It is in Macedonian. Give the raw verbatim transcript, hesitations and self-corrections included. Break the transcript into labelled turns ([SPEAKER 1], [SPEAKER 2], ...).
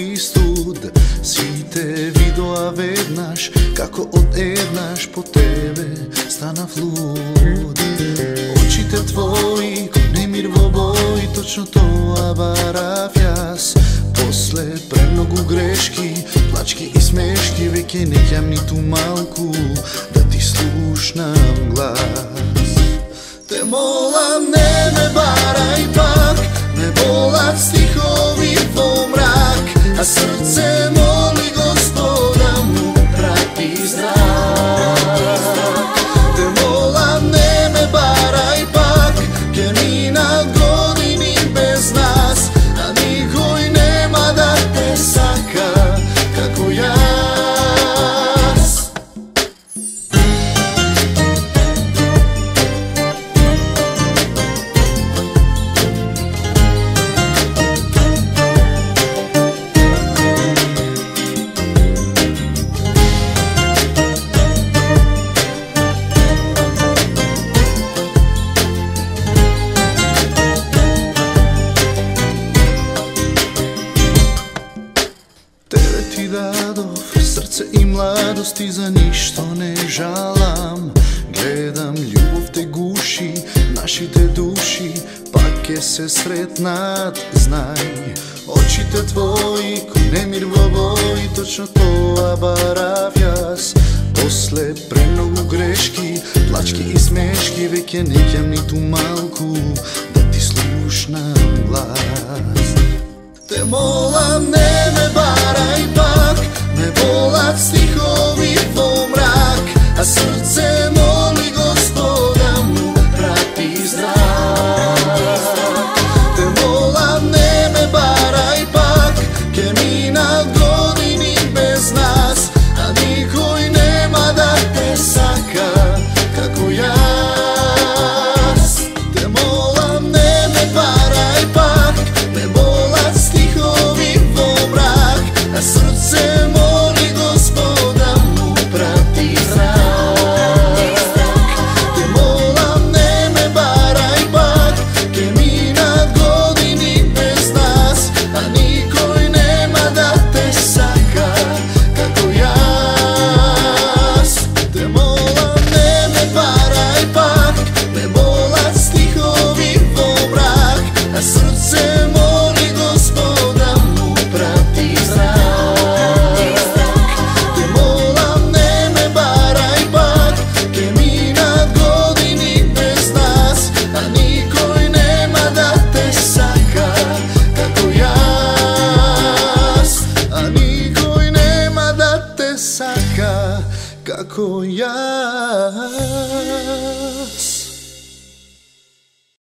[SPEAKER 1] и студ. Сите видоа веднаш, како од еднаш по тебе станав луд. Очите твои, кој немир во бој, точно тоа барав јас. После премногу грешки, плачки и смешки, веќе неќам ниту малку да ти слушнам глас. Те молам, не ме барај пак, ме болат стихови во мрак, а срце моли Господа му прати зрак. Те молам, не ме барај пак, ке минат години без нас, а никој нема да те сака како јас. Ти дадов срце и младост и за ништо не жалам. Гледам љубов те гуши, нашите души пак ке се сретнат, знај. Очите твои, кој немир во бој, точно тоа барав јас. После премногу грешки, плачки и смешки, веќе неќам ниту малку да ти слушнам глас. Те молам, не ме барај пак, ме болат стихови во мрак, а срце моли Господа му прати зрак. Те молам, не ме барај пак, ке минат години без нас, а никој нема да те сака како јас. Те молам, не ме барај пак, ме болат стихови во мрак, а срце моли Господа му прати зрак. Те молам, не ме барај пак, ке минат години без нас, а никој нема да те сака како јас. Те молам, не ме барај пак, ме болат стихови во мрак, а срце моли Господа му прати зрак. Те молам, не ме барај пак, ке минат години без нас, а никој нема да те сака како јас. А никој нема да те сака како јас.